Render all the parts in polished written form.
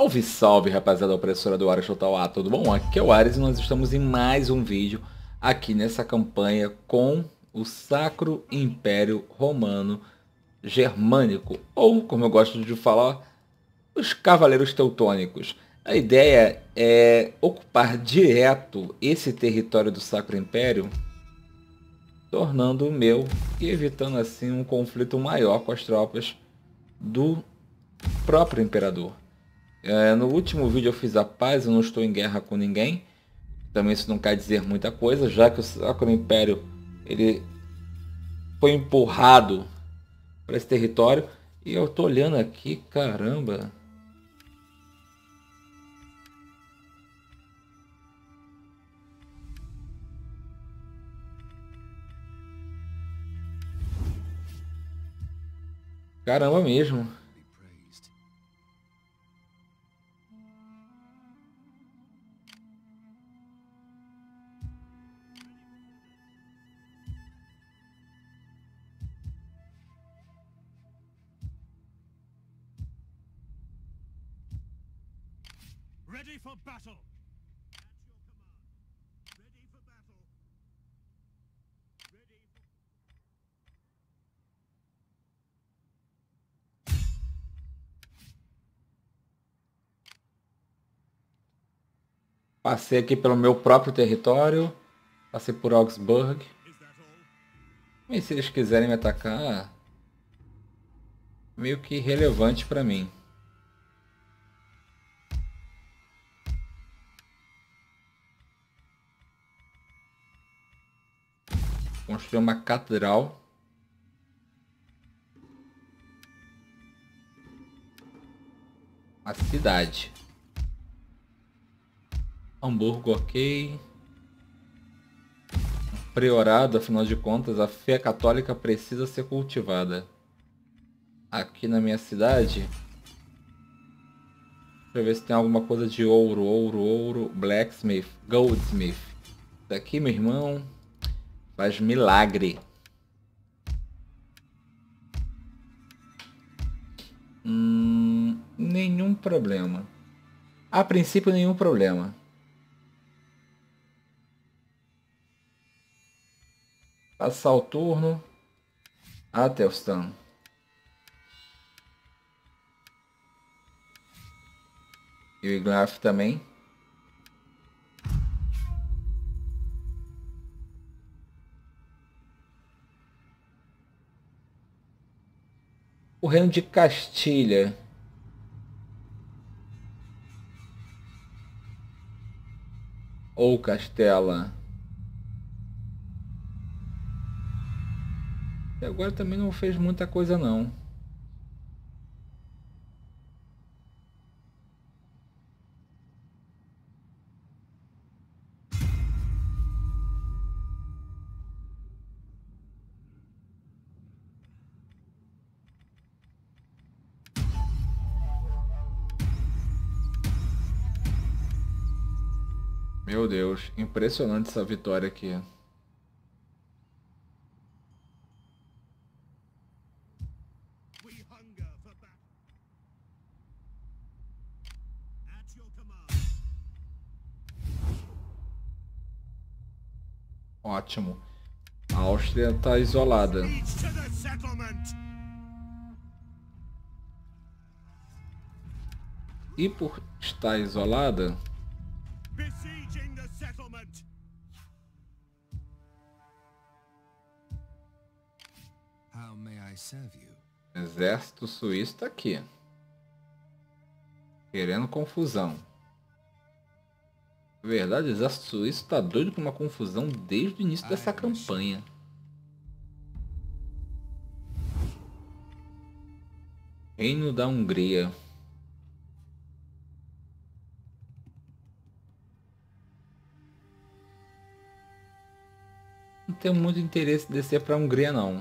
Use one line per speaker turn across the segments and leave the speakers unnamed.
Salve, salve, rapaziada opressora do Ares Total A, tudo bom? Aqui é o Ares e nós estamos em mais um vídeo aqui nessa campanha com o Sacro Império Romano Germânico, ou como eu gosto de falar, os Cavaleiros Teutônicos. A ideia é ocupar direto esse território do Sacro Império, tornando o meu e evitando assim um conflito maior com as tropas do próprio Imperador. No último vídeo eu fiz a paz, eu não estou em guerra com ninguém. Também isso não quer dizer muita coisa, já que o Sacro Império ele foi empurrado para esse território. E eu tô olhando aqui, caramba. Caramba mesmo.
Ready for battle. At your command. Ready for battle. Ready for...
Passei aqui pelo meu próprio território. Passei por Augsburg.
Is that all?
E se eles quiserem me atacar, meio que irrelevante para mim. Construir uma catedral. A cidade. Hamburgo, ok. Priorado, afinal de contas, a fé católica precisa ser cultivada. Aqui na minha cidade. Deixa eu ver se tem alguma coisa de ouro, ouro. Blacksmith, goldsmith. Daqui, meu irmão, faz milagre. Nenhum problema. A princípio, nenhum problema. Passar o turno. Athelstan. E o Ignaf também. O reino de Castilha. Ou Castela. E agora também não fez muita coisa não. Meu Deus, impressionante essa vitória aqui.
We hunger for battle. At your command.
Ótimo. A Áustria está isolada.
Each to the settlement.
E por estar isolada,
Besieging the settlement.
How may I serve you?
o exército suíço está aqui. Querendo confusão. Na verdade, o exército suíço está doido com uma confusão desde o início dessa campanha. Reino da Hungria. Não tenho muito interesse em descer para a Hungria, não.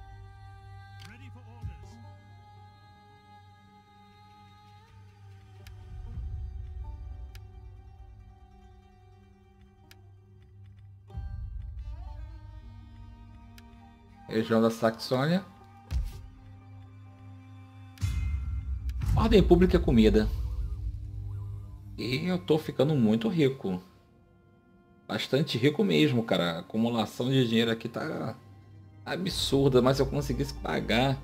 Ready for orders.
Região da Saxônia. Ordem pública é comida. E eu tô ficando muito rico. Bastante rico mesmo, cara. A acumulação de dinheiro aqui tá absurda, mas se eu conseguisse pagar.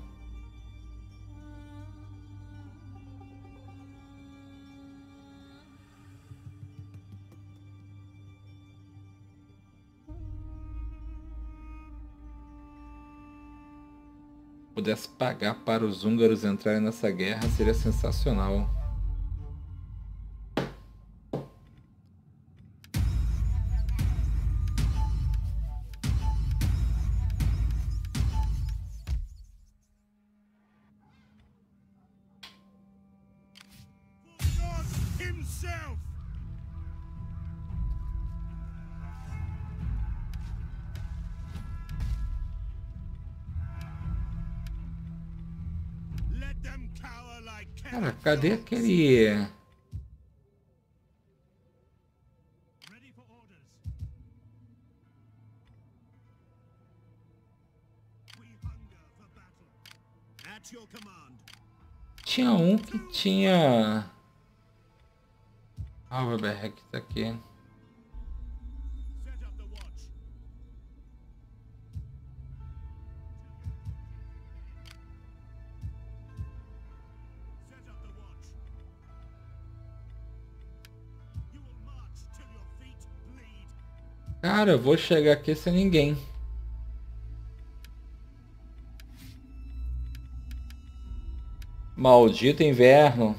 Pudesse pagar para os húngaros entrarem nessa guerra, seria sensacional.
God himself! Let them cower like
Cara,
cats.
cadê aquele...
Ready for orders. We hunger for battle. At your command.
Tinha um que tinha... Ah, o Weberheck tá aqui.
Set up the watch. Set up the watch. You will march till your feet bleed.
Cara, eu vou chegar aqui sem ninguém. Maldito inverno.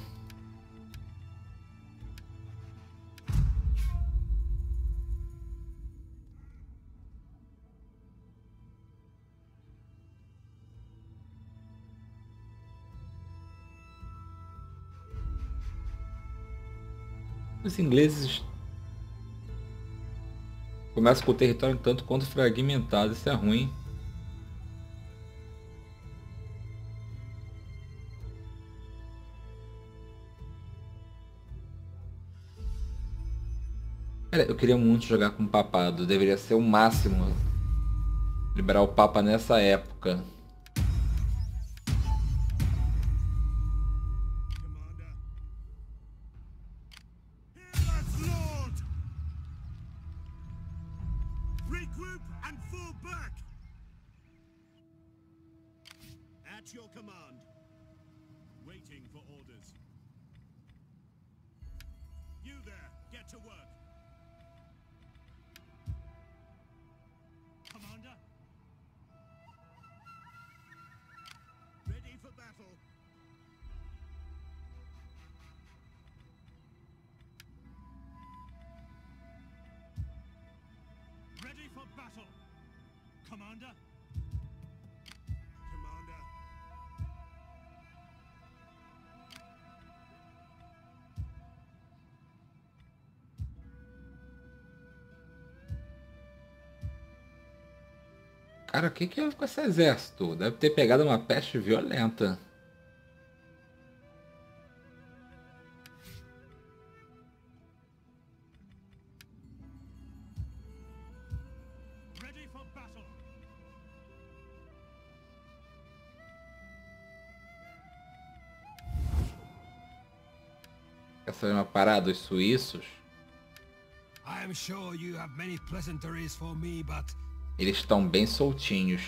Os ingleses começam com o território tanto quanto fragmentado. Isso é ruim. Cara, eu queria muito jogar com o papado. Deveria ser o máximo liberar o papa nessa época.
Commander. Hear us, Lord! Regroup and fall back! At your command. Waiting for orders. You there, get to work. Commander? Ready for battle. Ready for battle. Commander? Commander?
Cara, o que que é com esse exército? Deve ter pegado uma peste violenta.
Ready for battle.
Quer saber uma parada dos suíços?
I am sure you have many pleasantries for me, but
Eles estão bem soltinhos.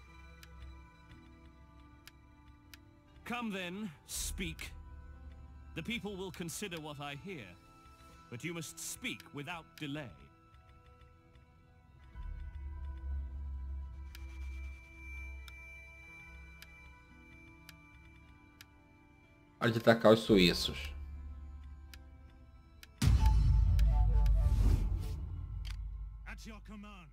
Come then, speak. The people will consider what I hear, but you must speak without delay.
Pode atacar os suíços.
At your command.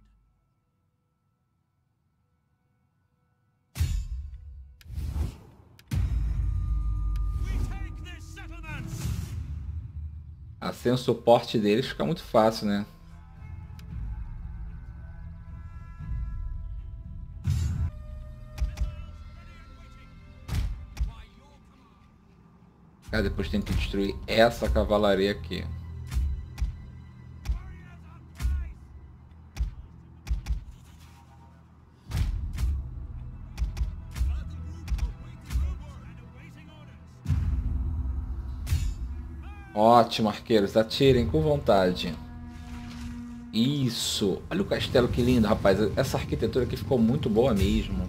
We take this settlement.
Assim o suporte deles fica muito fácil, né? Cara, depois tem que destruir essa cavalaria aqui. Ótimo, arqueiros. Atirem com vontade. Isso. Olha o castelo, que lindo, rapaz. Essa arquitetura aqui ficou muito boa mesmo.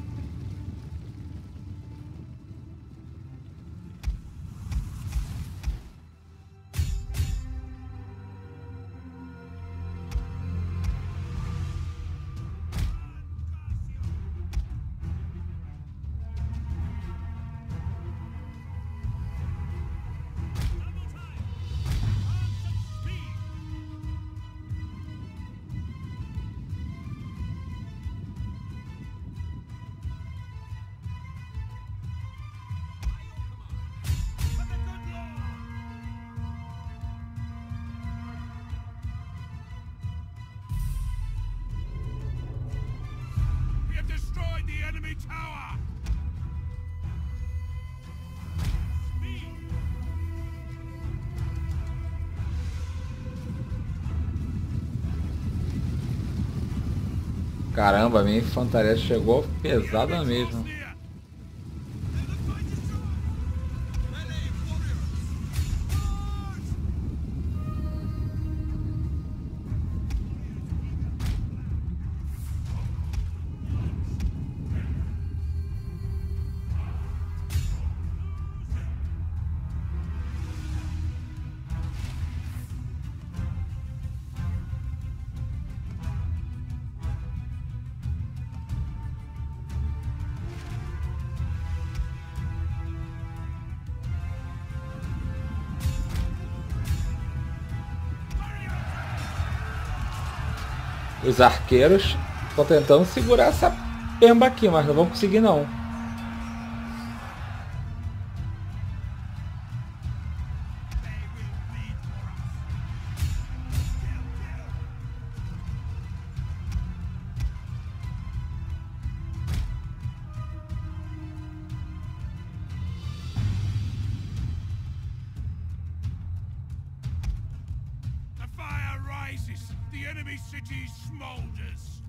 We have destroyed the enemy tower!
Caramba, minha infantaria chegou pesada mesmo. Os arqueiros estão tentando segurar essa pemba aqui, mas não vão conseguir não.
The fire rises! The enemy city smolders!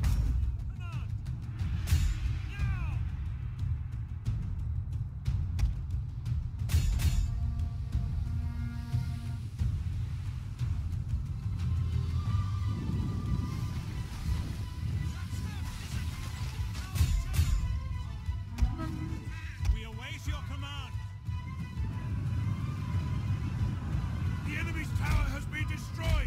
We await your command.
The enemy's tower has been destroyed!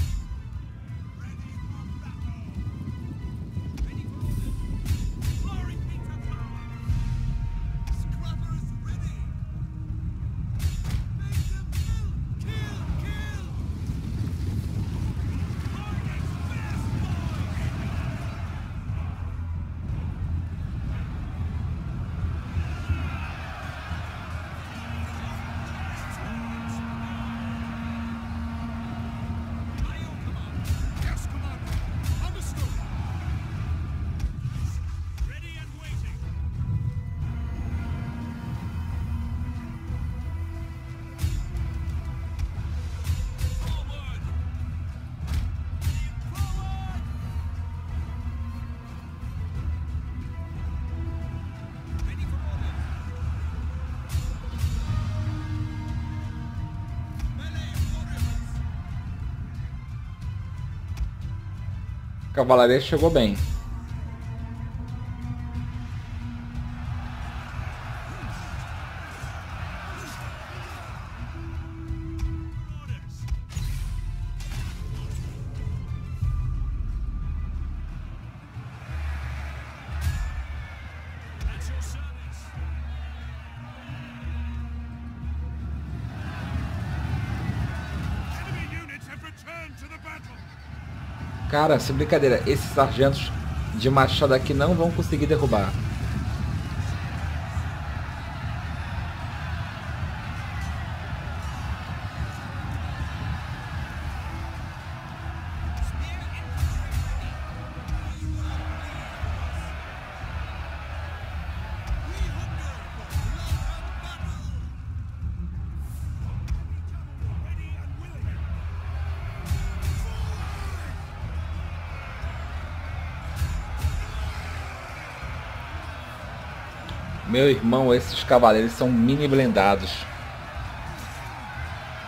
Yes, Commander! Understood!
Ready and waiting.
Forward! Ready for orders! Melee warriors!
A cavalaria chegou bem.
Orders. At your service.
Enemy units have returned to the battle!
Cara, sem brincadeira, esses sargentos de machado aqui não vão conseguir derrubar. Meu irmão, esses cavaleiros são mini blindados.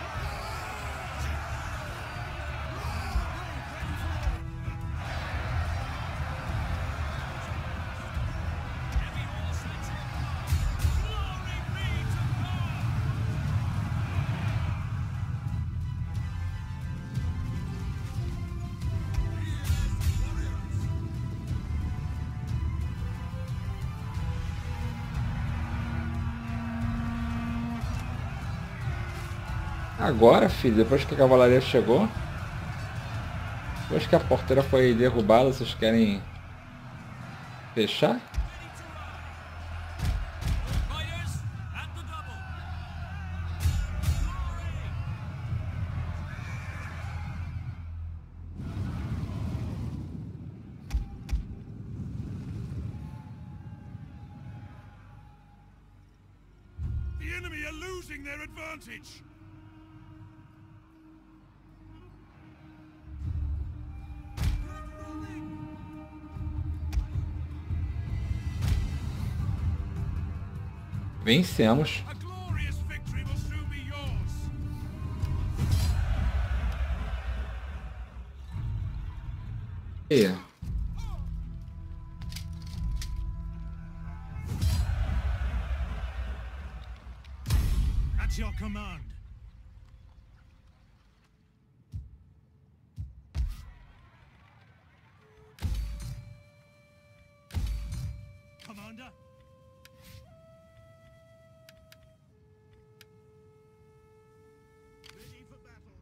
Agora, filho, depois que a cavalaria chegou, depois que a porteira foi derrubada, vocês querem fechar?
Riders at the double.
The enemy are losing their advantage.
Vencemos.
A glorious victory will soon be yours.
E
At your command. Commander? Ready for battle.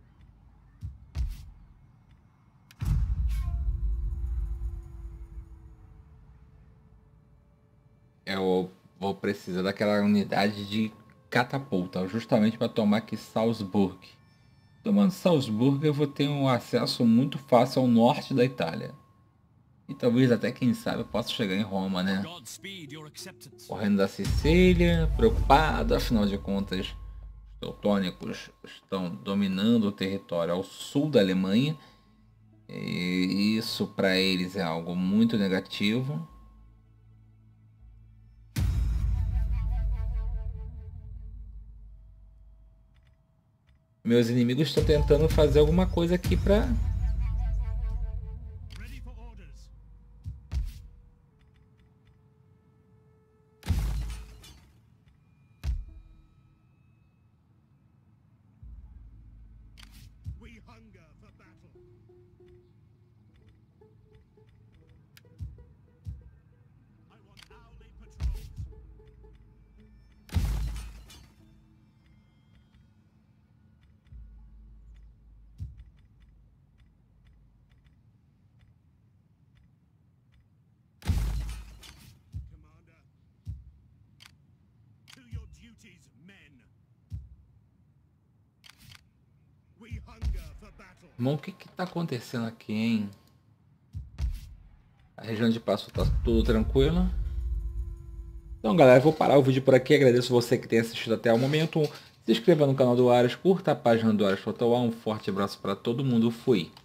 eu vou precisar daquela unidade de catapulta, justamente para tomar aqui Salzburg. Tomando Salzburg, eu vou ter um acesso muito fácil ao norte da Itália. E talvez até, quem sabe, eu possa chegar em Roma, né?
Godspeed your acceptance.
Correndo da Sicília, preocupado, afinal de contas, os teutônicos estão dominando o território ao sul da Alemanha. E isso para eles é algo muito negativo. Meus inimigos estão tentando fazer alguma coisa aqui para...
Ready for orders. We hunger for battle. I want hourly patrols. Commander. To your duties, men. We hunger for battle.
Irmão, o que que tá acontecendo aqui, hein? A região de Passo tá tudo tranquilo. Então, galera, eu vou parar o vídeo por aqui. Agradeço você que tem assistido até o momento. Se inscreva no canal do Ares, curta a página do Ares Total. Um forte abraço para todo mundo. Fui!